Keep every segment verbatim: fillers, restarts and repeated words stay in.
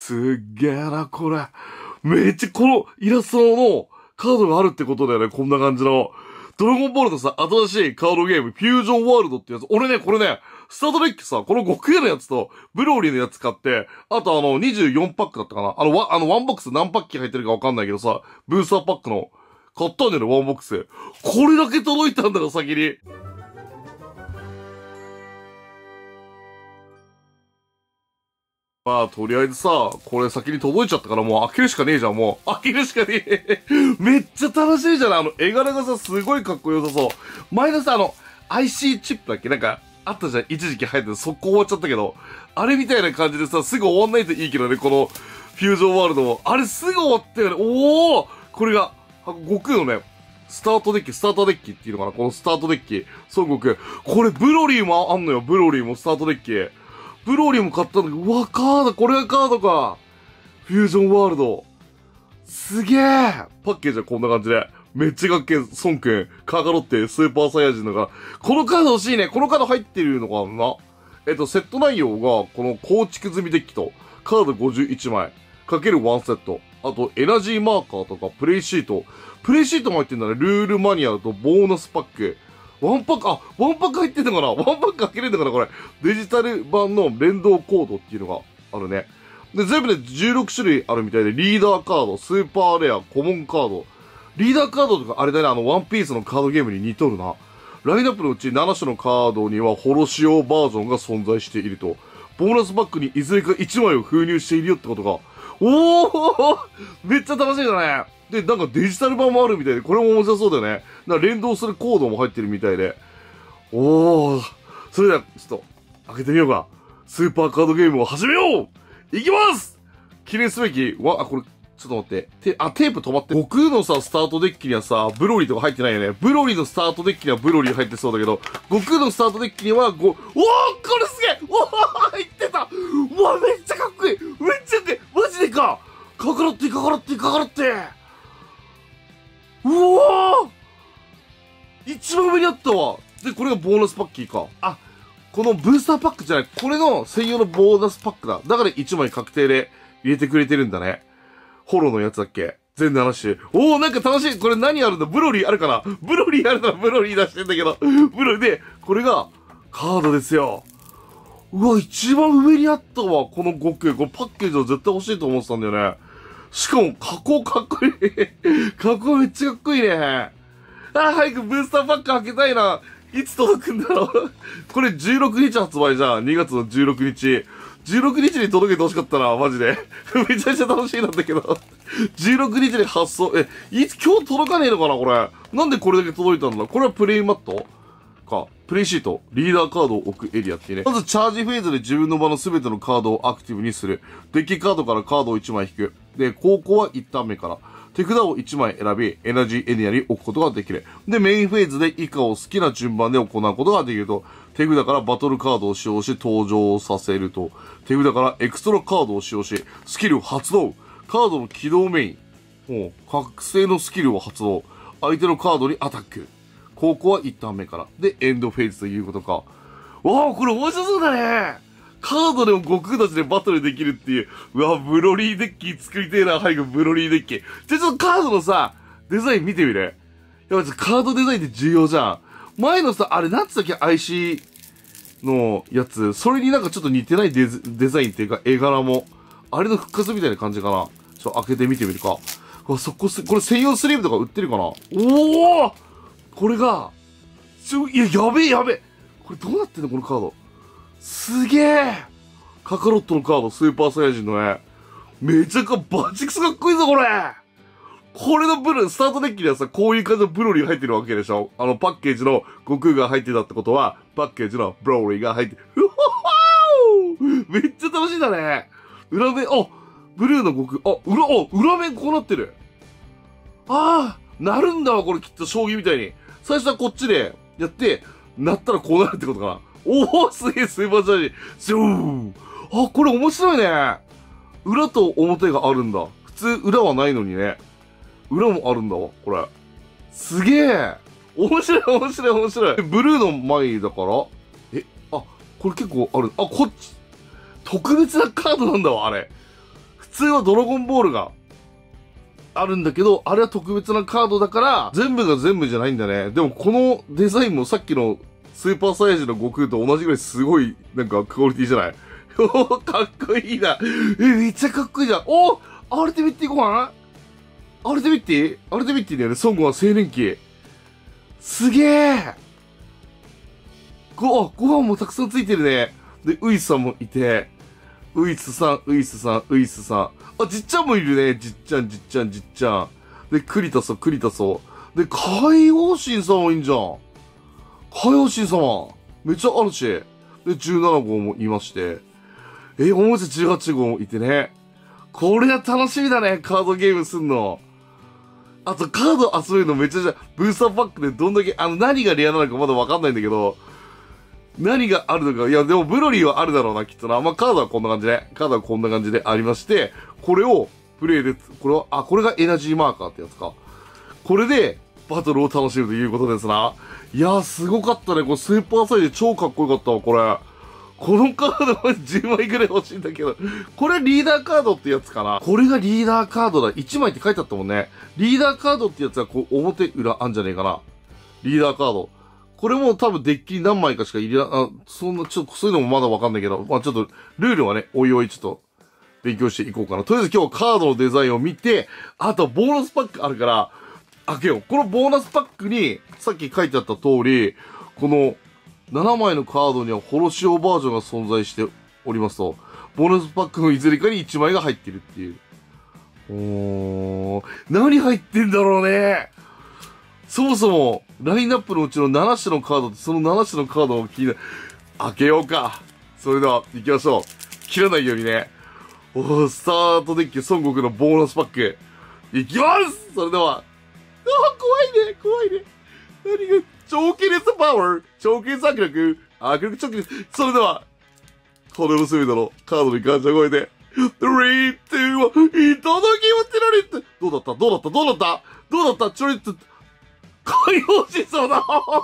すっげえな、これ。めっちゃこのイラストのカードがあるってことだよね、こんな感じの。ドラゴンボールのさ、新しいカードゲーム、フュージョンワールドってやつ。俺ね、これね、スタートデッキさ、この悟空のやつと、ブローリーのやつ買って、あとあの、にじゅうよんパックだったかな。あの、わ、あの、ワンボックス何パッキ入ってるかわかんないけどさ、ブースターパックの、買ったんだよね、ワンボックス。これだけ届いたんだよ、先に。まあ、とりあえずさ、これ先に届いちゃったからもう開けるしかねえじゃん、もう。開けるしかねえ。めっちゃ楽しいじゃない。あの、絵柄がさ、すごいかっこよさそう。前のさ、あの、アイシー チップだっけなんか、あったじゃん。一時期流行って速攻終わっちゃったけど。あれみたいな感じでさ、すぐ終わんないといいけどね、この、フュージョンワールドも。あれすぐ終わったよね。おおこれが、悟空のね、スタートデッキ、スタートデッキっていうのかなこのスタートデッキ。孫悟空。これ、ブロリーもあんのよ。ブロリーもスタートデッキ。ブローリーも買ったんだけど、うわ、カード、これがカードか。フュージョンワールド。すげえ。パッケージはこんな感じで。めっちゃかっけえ、孫くん、カカロッテ、スーパーサイヤ人だから。このカード欲しいね。このカード入ってるのかなえっと、セット内容が、この構築済みデッキと、カードごじゅういちまい、かけるワンセット。あと、エナジーマーカーとか、プレイシート。プレイシートも入ってんだね。ルールマニュアルとボーナスパック。ワンパック、あ、ワンパック入ってんのかなワンパック開けれんのかなこれ。デジタル版の連動コードっていうのがあるね。で、全部でじゅうろく種類あるみたいで、リーダーカード、スーパーレア、コモンカード。リーダーカードとかあれだね、あの、ワンピースのカードゲームに似とるな。ラインナップのうちなな種のカードにはホロ仕様バージョンが存在していると。ボーナスパックにいずれかいちまいを封入しているよってことか。おーめっちゃ楽しいだね。で、なんかデジタル版もあるみたいで、これも面白そうだよね。なんか連動するコードも入ってるみたいで。おー。それでは、ちょっと、開けてみようか。スーパーカードゲームを始めよういきます記念すべき、わ、あ、これ、ちょっと待って。て、あ、テープ止まって。悟空のさ、スタートデッキにはさ、ブロリーとか入ってないよね。ブロリーのスタートデッキにはブロリー入ってそうだけど、悟空のスタートデッキには、ご、おーこれすげえおー入ってたうわ、めっちゃかっこいいめっちゃかっこいいマジでかかかろってかかろってかかろってうおー一番上にあったわで、これがボーナスパッキーか。あ、このブースターパックじゃない。これの専用のボーナスパックだ。だからいちまい確定で入れてくれてるんだね。ホロのやつだっけ全然話して。おー、なんか楽しい。これ何あるんだブロリーあるかなブロリーあるならブロリー出してんだけど。ブロリーで、これがカードですよ。うわ、一番上にあったわ。この悟空。このパッケージを絶対欲しいと思ってたんだよね。しかも、加工かっこいい。加工めっちゃかっこいいね。あー、早くブースターパック開けたいな。いつ届くんだろうこれじゅうろくにち発売じゃん。にがつのじゅうろくにち。じゅうろくにちに届けてほしかったな、マジで。めちゃめちゃ楽しいなんだけど。じゅうろくにちに発送、え、いつ、今日届かねえのかな、これ。なんでこれだけ届いたんだこれはプレイマットか。プレイシート。リーダーカードを置くエリアっていうね。まずチャージフェーズで自分の場の全てのカードをアクティブにする。デッキカードからカードをいちまい引く。で、高校はいちターン目から。手札をいちまい選び、エナジーエリアに置くことができる。で、メインフェーズで以下を好きな順番で行うことができると。手札からバトルカードを使用し登場させると。手札からエクストラカードを使用し、スキルを発動。カードの起動メイン。もう、覚醒のスキルを発動。相手のカードにアタック。高校はいちターン目から。で、エンドフェーズということか。わあ、これ面白そうだね。カードでも悟空たちでバトルできるっていう。うわ、ブロリーデッキ作りてえな、早くブロリーデッキ。じゃあちょっとカードのさ、デザイン見てみる。やっぱカードデザインって重要じゃん。前のさ、あれなんつったっけ アイシー のやつ。それになんかちょっと似てないデデザインっていうか、絵柄も。あれの復活みたいな感じかな。ちょっと開けてみてみるか。うわ、そこす、これ専用スリーブとか売ってるかなおおこれが、ちょ、いや、やべえやべえ。これどうなってんのこのカード。すげえカカロットのカード、スーパーサイヤ人のね。めちゃか、バチクソかっこいいぞ、これこれのブルー、スタートデッキにはさ、こういう感じのブロリーが入ってるわけでしょあの、パッケージの悟空が入ってたってことは、パッケージのブロリーが入って、うわーめっちゃ楽しいんだね裏面、あブルーの悟空、あ、裏、あ、裏面こうなってるああなるんだわ、これきっと将棋みたいに。最初はこっちでやって、なったらこうなるってことかな。おおすげえスーパーチャージシューあ、これ面白いね裏と表があるんだ。普通裏はないのにね。裏もあるんだわ、これ。すげえ面白い面白い面白い。ブルーの前だから、え、あ、これ結構ある。あ、こっち、特別なカードなんだわ、あれ。普通はドラゴンボールがあるんだけど、あれは特別なカードだから、全部が全部じゃないんだね。でもこのデザインもさっきのスーパーサイヤ人の悟空と同じぐらいすごい、なんかクオリティじゃない？おかっこいいな。え、めっちゃかっこいいじゃん。おアルティミッティご飯アルティミッティアルティミッティだよね。孫悟飯青年期。すげえ。ご、ご飯もたくさんついてるね。で、ウイスさんもいて、ウイスさん、ウイスさん、ウイスさん。あ、じっちゃんもいるね。じっちゃん、じっちゃん、じっちゃん。で、クリタソ、クリタソ。で、海王神さんもいいんじゃん。海王神様。めっちゃあるし。で、じゅうなな号もいまして。え、おもちゃじゅうはち号もいてね。これは楽しみだね。カードゲームすんの。あと、カード遊べるのめっちゃじゃ、ブースターパックでどんだけ、あの、何がレアなのかまだわかんないんだけど、何があるのか、いや、でもブロリーはあるだろうな、きっとな。まあ、カードはこんな感じで、カードはこんな感じでありまして、これを、プレイで、これは、あ、これがエナジーマーカーってやつか。これで、バトルを楽しむということですな。いやー、すごかったね。これスーパーサイズ超かっこよかったわ、これ。このカードはじゅうまいぐらい欲しいんだけど。これリーダーカードってやつかな。これがリーダーカードだ。いちまいって書いてあったもんね。リーダーカードってやつはこう表裏あんじゃねえかな。リーダーカード。これも多分デッキに何枚かしか入れな、あ、そんな、ちょっとそういうのもまだわかんないけど、まあちょっとルールはね、おいおいちょっと勉強していこうかな。とりあえず今日カードのデザインを見て、あとボーナスパックあるから、開けよう。このボーナスパックに、さっき書いてあった通り、この、ななまいのカードにはホロシオバージョンが存在しておりますと、ボーナスパックのいずれかにいちまいが入ってるっていう。おー、何入ってんだろうね。そもそも、ラインナップのうちのなな種のカードって、そのなな種のカードを気になる。開けようか。それでは、行きましょう。切らないようにね。おー、スタートデッキ孫悟空のボーナスパック。行きますそれでは。あー、怖いね、怖いね。何が、超気烈パワー、超気烈握力、握力超気烈。それでは、この娘だろ、カードに感謝声で、スリー、ツー、ワン、いただきまってられって。どうだったどうだったどうだったどうだったちょいっと、海王神様だ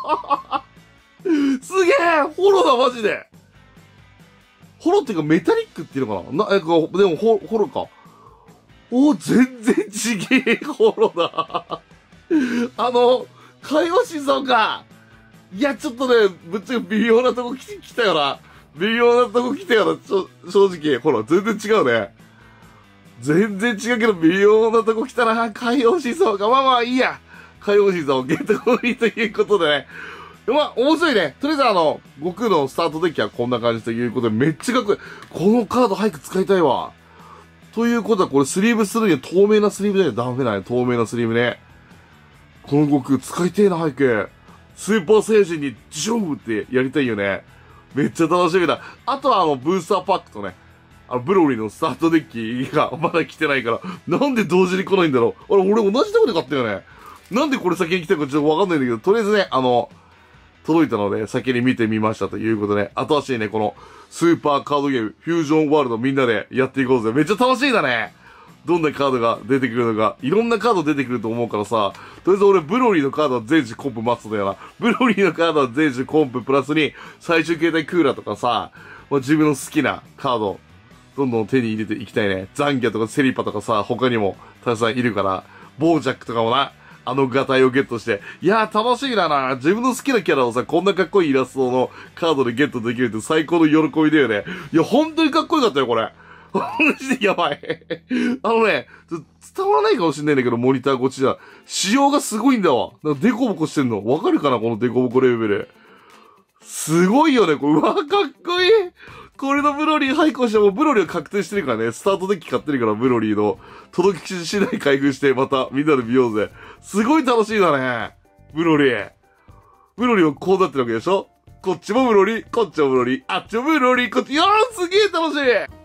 すげえホロだ、マジでホロっていうかメタリックっていうのかなな、え、でもホホロか。おー、全然ちげえホロだあの、海王神様か。いや、ちょっとね、ぶっちゃけ微妙なとこ来来たよな。微妙なとこ来たよな、ちょ、正直。ほら、全然違うね。全然違うけど、微妙なとこ来たな。海王神様か。まあまあ、いいや。海王神様をゲットコインということでね。まあ、面白いね。とりあえずあの、悟空のスタートデッキはこんな感じということで、めっちゃかっこいい。このカード早く使いたいわ。ということは、これスリーブするには透明なスリーブだよ。ダメだね。透明なスリーブね。この悟空使いてえな、早く。スーパーサイヤ人にジョーってやりたいよね。めっちゃ楽しみだ。あとはあの、ブースターパックとね、あの、ブロリーのスタートデッキがまだ来てないから、なんで同時に来ないんだろう。あれ、俺同じとこで買ったよね。なんでこれ先に来たかちょっとわかんないんだけど、とりあえずね、あの、届いたので、先に見てみましたということで、新しいね、この、スーパーカードゲーム、フュージョンワールドみんなでやっていこうぜ。めっちゃ楽しいだね。どんなカードが出てくるのか、いろんなカード出てくると思うからさ、とりあえず俺、ブロリーのカードは全種コンプ待つんだよな。ブロリーのカードは全種コンププラスに、最終形態クーラーとかさ、まあ、自分の好きなカード、どんどん手に入れていきたいね。ザンギャとかセリパとかさ、他にもたくさんいるから、ボージャックとかもな、あのガタイをゲットして、いやー楽しみだな。自分の好きなキャラをさ、こんなかっこいいイラストのカードでゲットできるって最高の喜びだよね。いや、本当にかっこよかったよ、これ。マジでやばい。あのね、伝わらないかもしんないんだけど、モニターこっちじゃ。仕様がすごいんだわ。なんかデコボコしてんの。わかるかなこのデコボコレベル。すごいよね、これ。うわ、かっこいい。これのブロリー配行しても、ブロリーは確定してるからね。スタートデッキ買ってるから、ブロリーの。届き次第開封して、またみんなで見ようぜ。すごい楽しいだね。ブロリー。ブロリーはこうなってるわけでしょこっちもブロリー、こっちもブロリー、あっちもブロリー、こっち、いやーすげえ楽しい